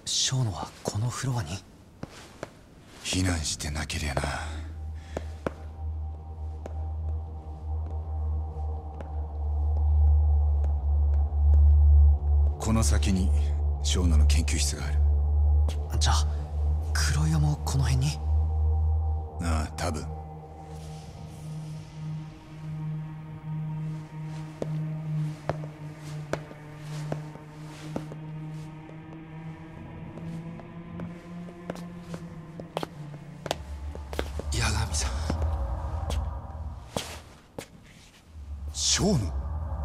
ショーノはこのフロアに？ 避難してなけりゃな。この先にショーノの研究室がある。 じゃあ黒岩もこの辺に？ ああ、多分。 八神さん。 ショーノ？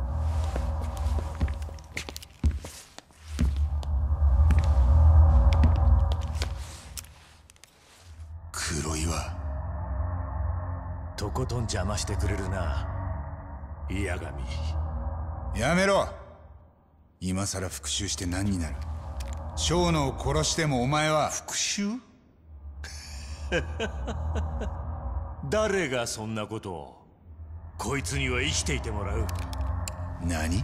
黒岩。 とことん邪魔してくれるな、八神。 やめろ。今さら復讐して何になる。ショーノを殺してもお前は復讐？誰がそんなことを。こいつには生きていてもらう。 何？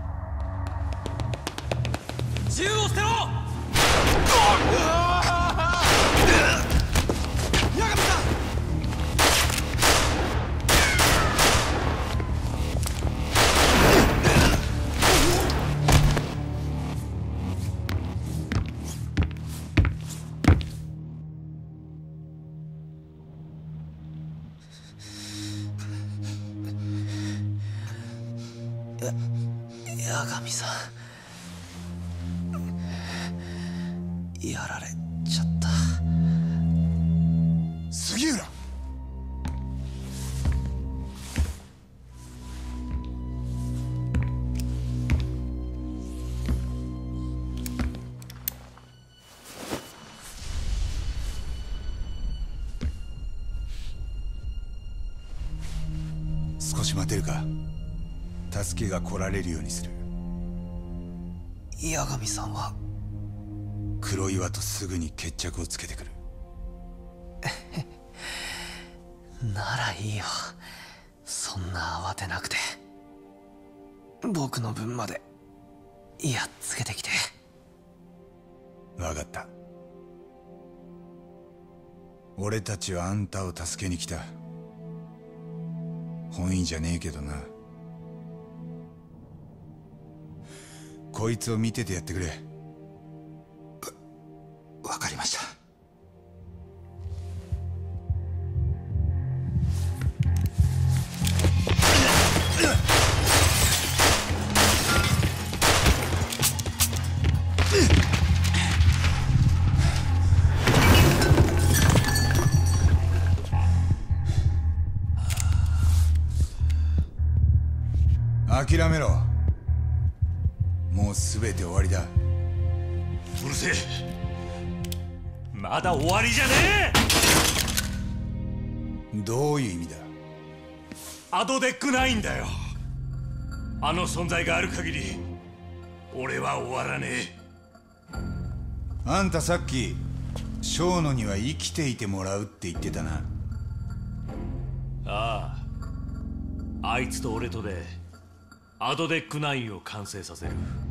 銃を捨てろ！八神さん！八神さん、やられちゃった。 杉浦。少し待てるか。助けが来られるようにする。 八神さんは？ 黒岩とすぐに決着をつけてくる。 ならいいよ、そんな慌てなくて。僕の分までやっつけてきて。 分かった。俺たちはあんたを助けに来た。本意じゃねえけどな。こいつを見ててやってくれ。 わかりました。 諦めろ。もう全て終わりだ。 うるせえ。まだ終わりじゃねえ。 どういう意味だ。 アドデックないんだよ。あの存在がある限り俺は終わらねえ。 あんたさっきショーノには生きていてもらうって言ってたな。 ああ、あいつと俺とでアドデック9を完成させる。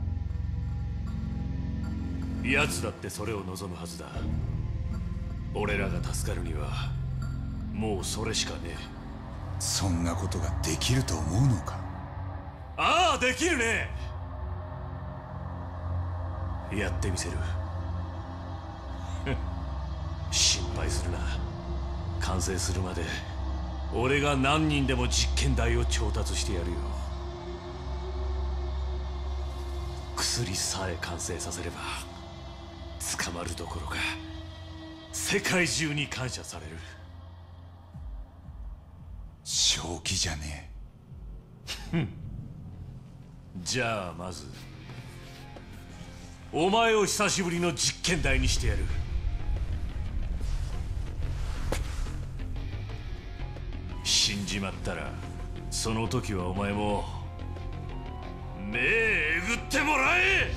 奴だってそれを望むはずだ。俺らが助かるにはもうそれしかねえ。 そんなことができると思うのか。 ああ、できるね。やってみせる。心配するな。完成するまで俺が何人でも実験台を調達してやるよ。薬さえ完成させれば捕まるどころか世界中に感謝される。 正気じゃねえ。じゃあまずお前を久しぶりの実験台にしてやる。死んじまったらその時はお前も目えぐってもらえ。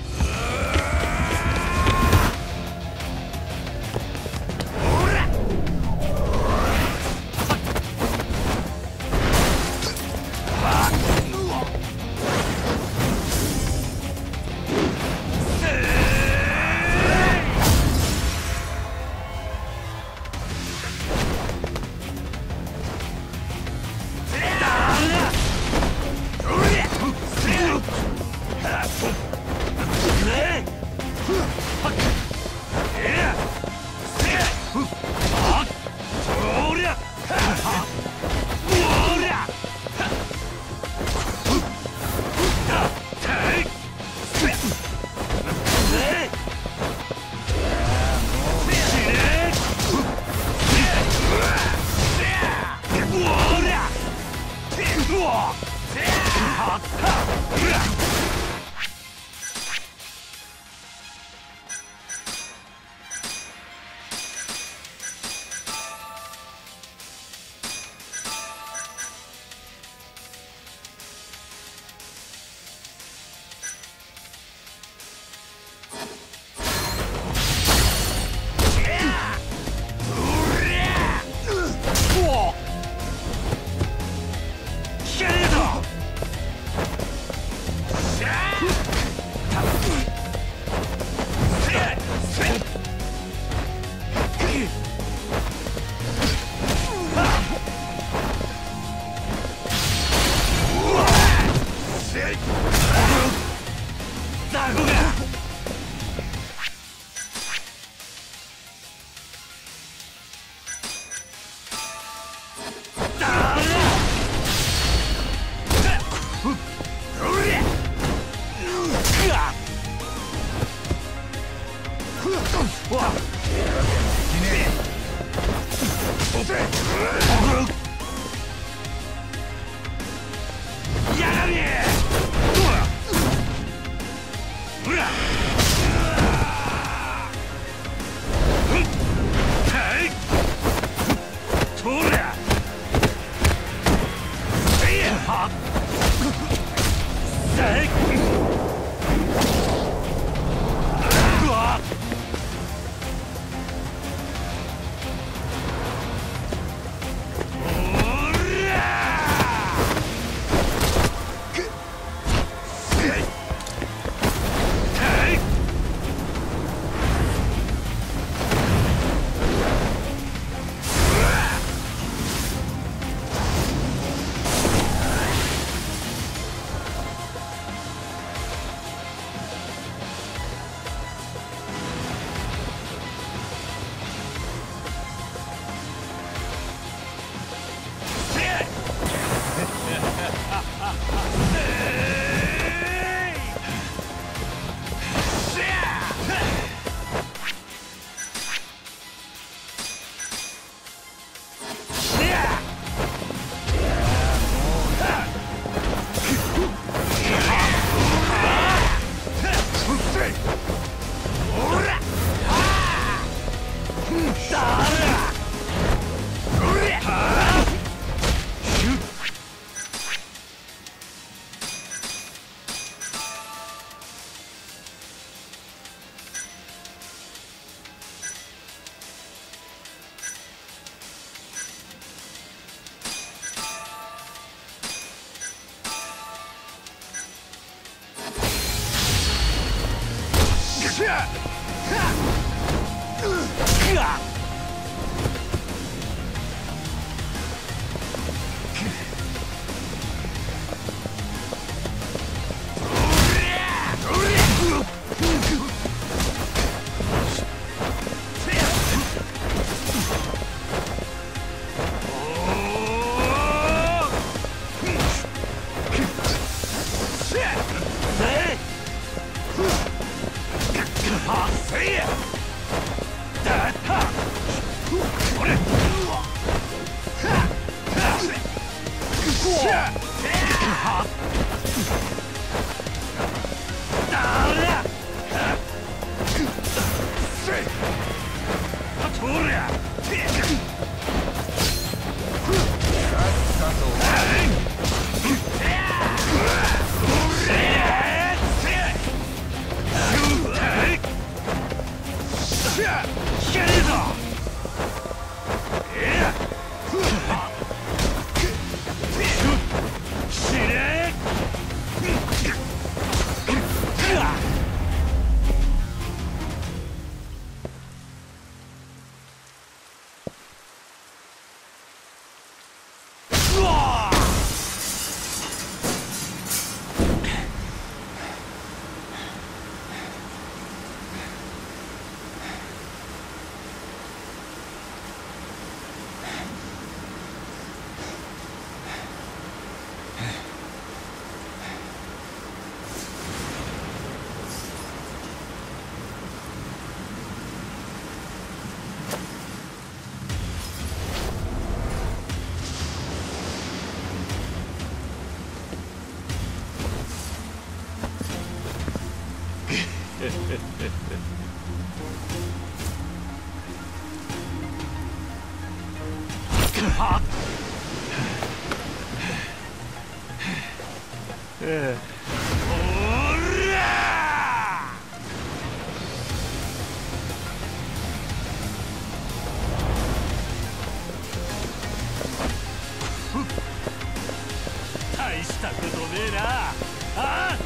大したことねえな。あ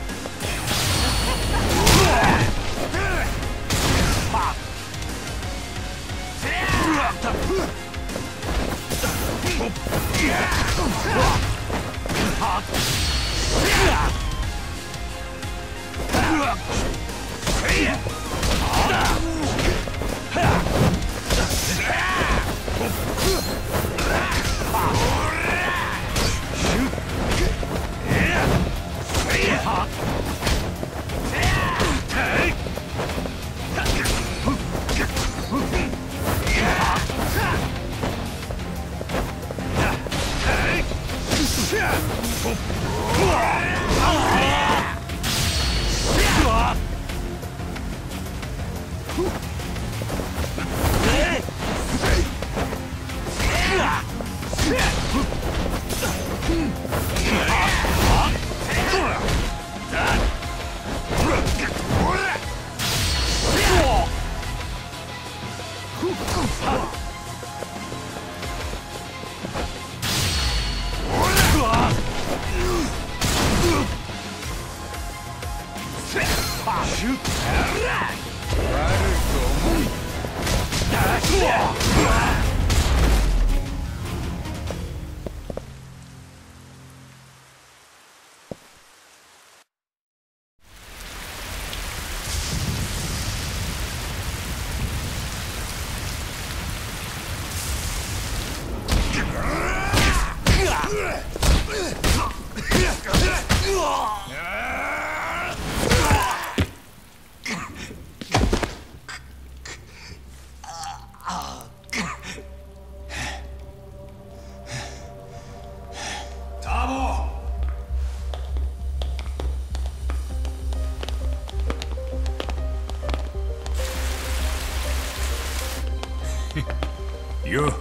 よ、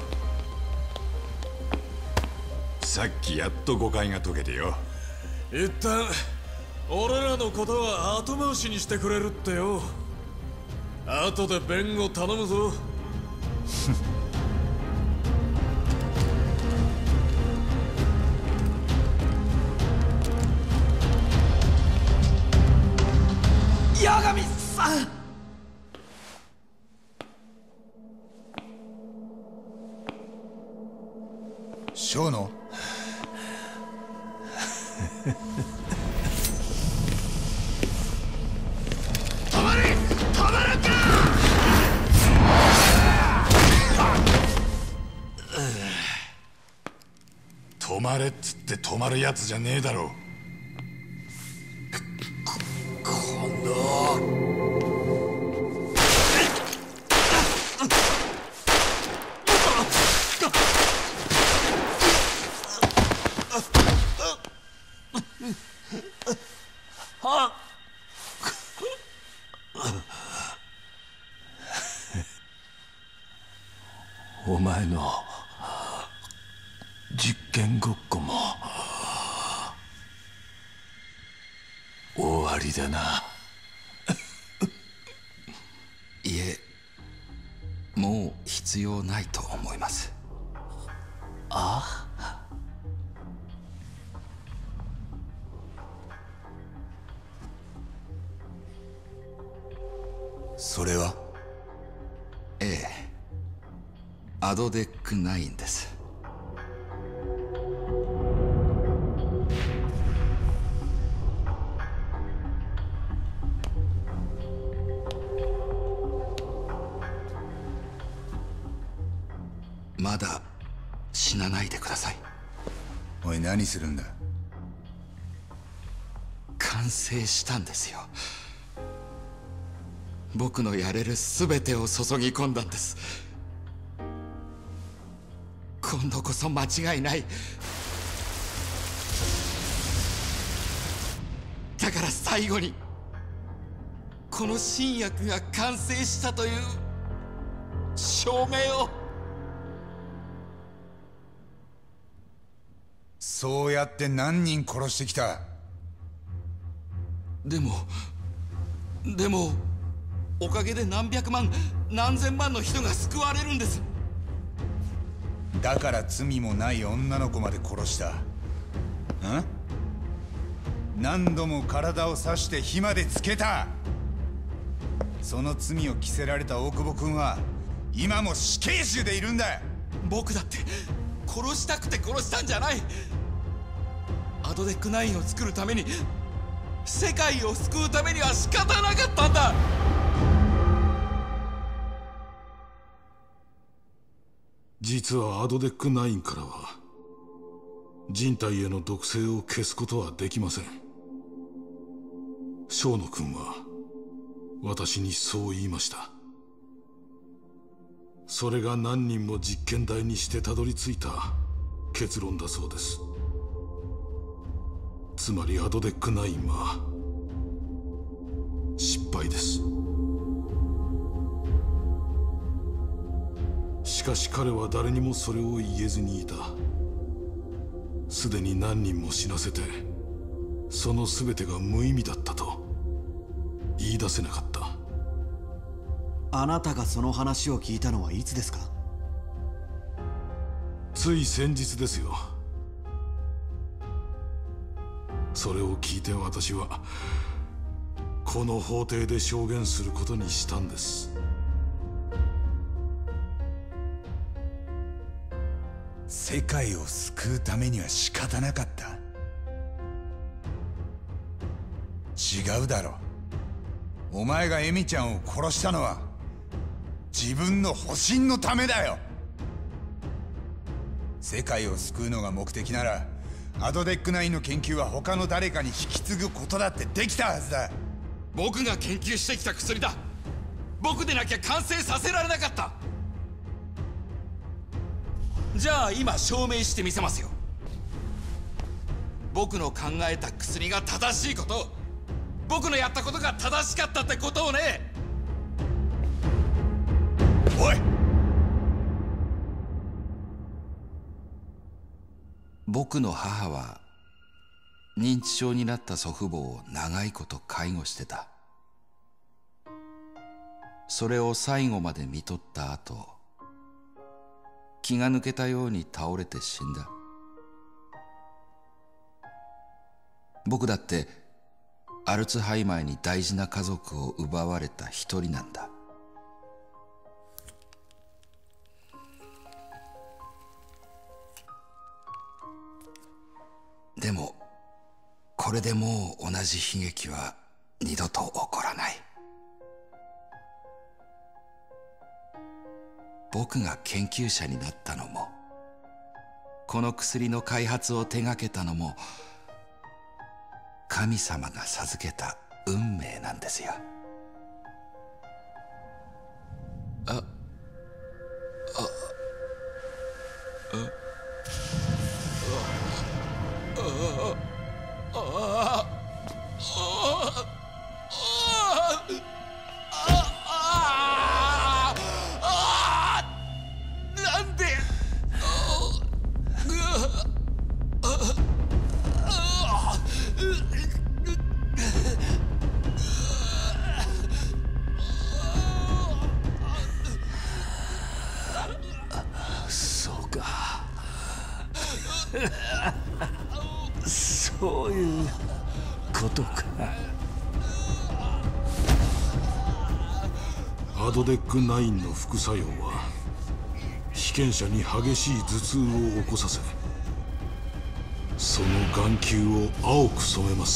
さっきやっと誤解が解けてよ。 一旦俺らのことは後回しにしてくれるってよ。後で弁護頼むぞ。 八神さん。 小野止まれっつって止まるやつじゃねえだろ。 お前の実験ごっこも終わりだな。 いえ、もう必要ないと思います。 あ？ それは？ ええ、アドデック9です。まだ死なないでください。 おい、何するんだ？ 完成したんですよ。僕のやれる全てを注ぎ込んだんです。今度こそ間違いない。だから最後にここの新薬が完成したという証明を。 そうやって何人殺してきた？ でもおかげで何百万何千万の人が救われるんです。 だから罪もない女の子まで殺した。何度も体を刺して火までつけた。その罪を着せられた大久保君は今も死刑囚でいるんだ。 僕だって殺したくて殺したんじゃない。アドデック9を作るために、世界を救うためには仕方なかったんだ。 実はアドデック9からは人体への毒性を消すことはできません。生野君は私にそう言いました。それが何人も実験台にしてたどり着いた結論だそうです。つまりアドデック9は失敗です。しかし彼は誰にもそれを言えずにいた。すでに何人も死なせて、その全てが無意味だったと言い出せなかった。 あなたがその話を聞いたのはいつですか？ つい先日ですよ。それを聞いて私はこの法廷で証言することにしたんです。 世界を救うためには仕方なかった。違うだろ。お前がエミちゃんを殺したのは自分の保身のためだよ。世界を救うのが目的ならアドデック9の研究は他の誰かに引き継ぐことだってできたはずだ。 僕が研究してきた薬だ。僕でなきゃ完成させられなかった。じゃあ今証明してみせますよ。僕の考えた薬が正しいこと、僕のやったことが正しかったってことをね。 おい！ 僕の母は認知症になった祖父母を長いこと介護してた。それを最後まで看取った後、気が抜けたように倒れて死んだ。僕だってアルツハイマーに大事な家族を奪われた一人なんだ。でもこれでもう同じ悲劇は二度と起こらない。僕が研究者になったのも、この薬の開発を手がけたのも、神様が授けた運命なんですよ。なんで。 そうか。そういうことか。 アドデック9の副作用は被験者に激しい頭痛を起こさせ、その眼球を青く染めます。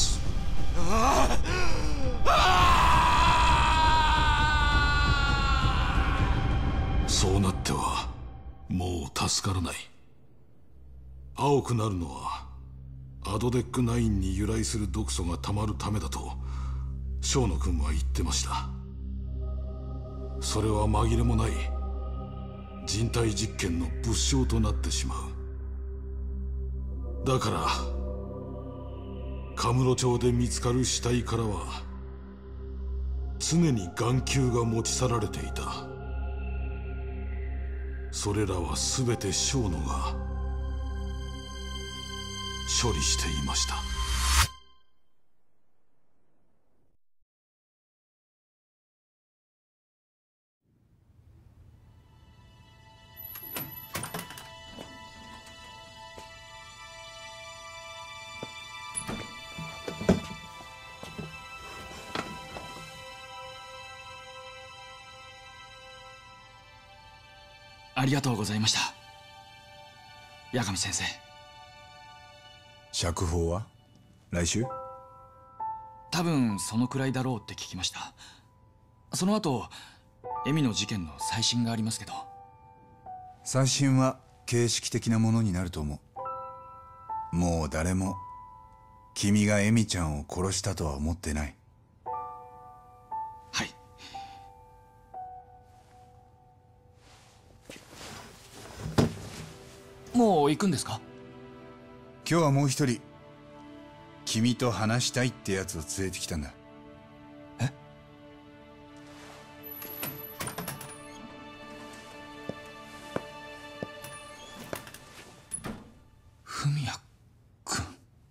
そうなってはもう助からない。青くなるのはアドデック9に由来する毒素がたまるためだと生野君は言ってました。それは紛れもない人体実験の物証となってしまう。だからカムロ町で見つかる死体からは常に眼球が持ち去られていた。それらは全てショーノが処理していました。 ありがとうございました、八神先生。 釈放は来週？ 多分そのくらいだろうって聞きました。その後エミの事件の再審がありますけど。 再審は形式的なものになると思う。もう誰も君がエミちゃんを殺したとは思ってない。 はい。もう行くんですか？ 今日はもう一人君と話したいってやつを連れてきたんだ。 え？文也君。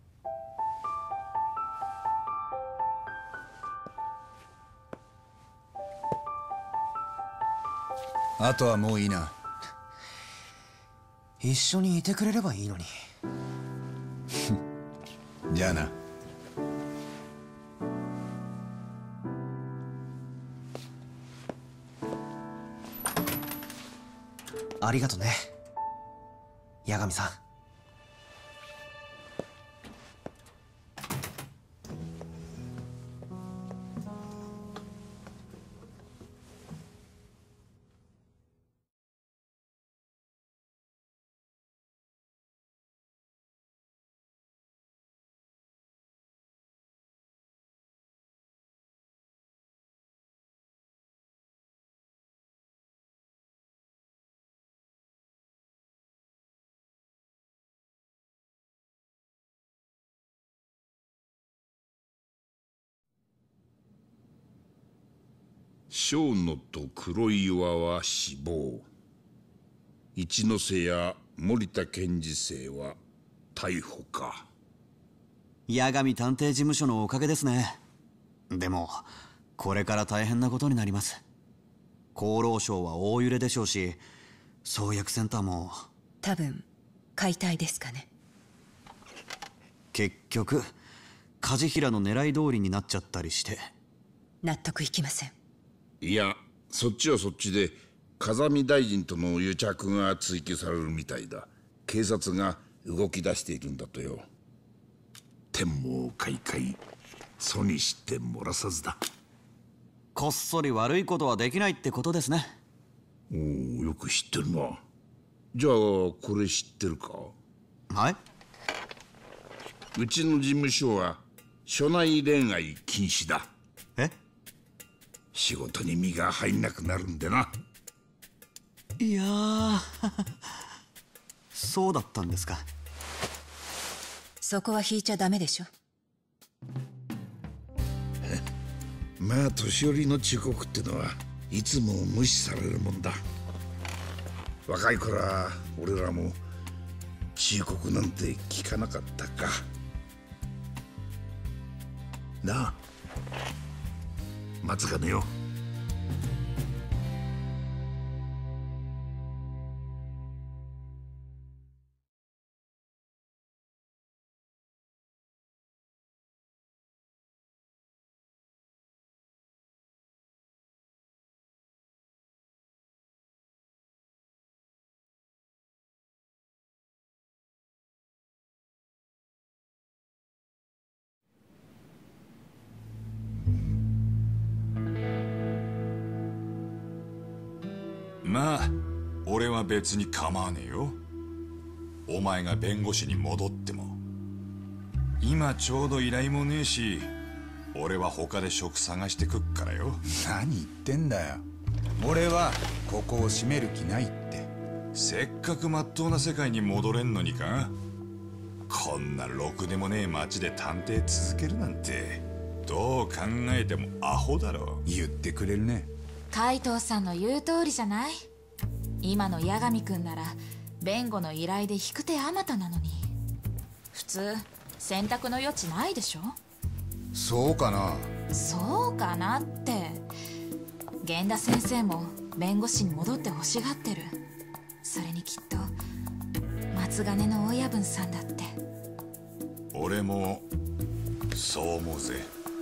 あとはもういいな。 一緒にいてくれればいいのに。 じゃあな。 ありがとね、八神さん。 小野と黒岩は死亡。一ノ瀬や森田健二生は逮捕か。 八神探偵事務所のおかげですね。でもこれから大変なことになります。厚労省は大揺れでしょうし、創薬センターも多分解体ですかね。 結局梶平の狙い通りになっちゃったりして。 納得いきません。 いや、そっちはそっちで風見大臣との癒着が追及されるみたいだ。警察が動き出しているんだとよ。天網恢恢、楚にして漏らさずだ。 こっそり悪いことはできないってことですね。 おお、よく知ってるな。じゃあこれ知ってるか？ はい。 うちの事務所は所内恋愛禁止だ。 え？ 仕事に身が入んなくなるんでな。 いやーそうだったんですか。 そこは引いちゃダメでしょ。 まあ年寄りの忠告ってのはいつも無視されるもんだ。若い頃は俺らも忠告なんて聞かなかったかなあ、松金よ。 まあ俺は別に構わねえよ。お前が弁護士に戻っても。今ちょうど依頼もねえし、俺は他で職探してくっからよ。 何言ってんだよ。俺はここを閉める気ないって。 せっかくまっとうな世界に戻れんのにか。こんなろくでもねえ街で探偵続けるなんて。 どう考えてもアホだろ。 言ってくれるね。 海藤さんの言う通りじゃない。今の八神君なら弁護の依頼で引く手あまたなのに、普通選択の余地ないでしょ。 そうかな。 そうかなって、源田先生も弁護士に戻って欲しがってる。それにきっと松金の親分さんだって。 俺もそう思うぜ。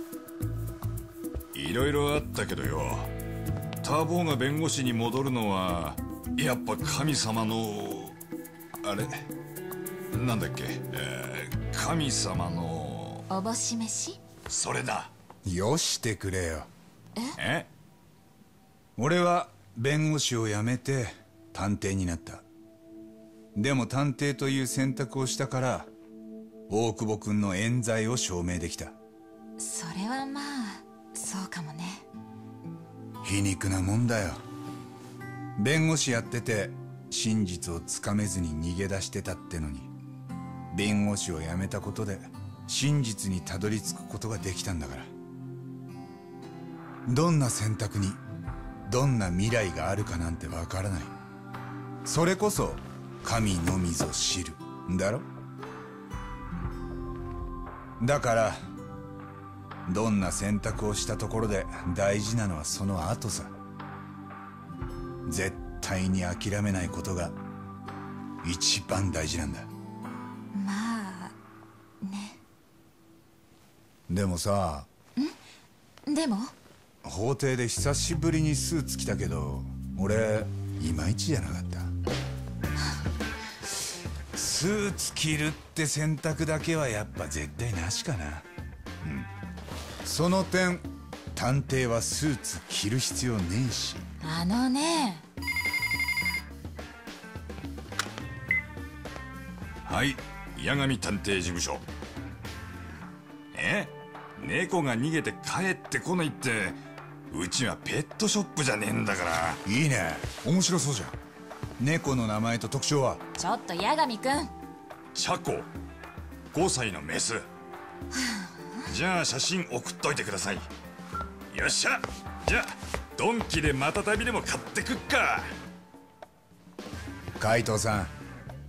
いろいろあったけどよ、ターボーが弁護士に戻るのはやっぱ神様のあれなんだっけ、神様のおぼし飯。 それだ。 よしてくれよ。 え？ 俺は弁護士を辞めて探偵になった。でも探偵という選択をしたから大久保君の冤罪を証明できた。 それはまあそうかもね。 皮肉なもんだよ。弁護士やってて真実をつかめずに逃げ出してたってのに、弁護士を辞めたことで真実にたどり着くことができたんだから。どんな選択にどんな未来があるかなんてわからない。それこそ神のみぞ知るんだろ。だからどんな選択をしたところで大事なのはその後さ。絶対に諦めないことが一番大事なんだ。 まあね。 でもさ。 でも法廷で久しぶりにスーツ着たけど俺いまいちじゃなかった。スーツ着るって選択だけはやっぱ絶対なしかな。その点探偵はスーツ着る必要ねえし。 あのね。 はい、八神探偵事務所。猫が逃げて帰ってこないって、うちはペットショップじゃねえんだから。 いいね、面白そうじゃん。猫の名前と特徴は？ ちょっと八神君。 チャコ、5歳のメス。じゃあ写真送っといてください。よっしゃ、じゃあドンキでまた旅でも買ってくっか。 海藤さん、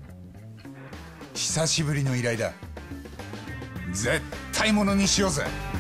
久しぶりの依頼だ。絶対ものにしようぜ。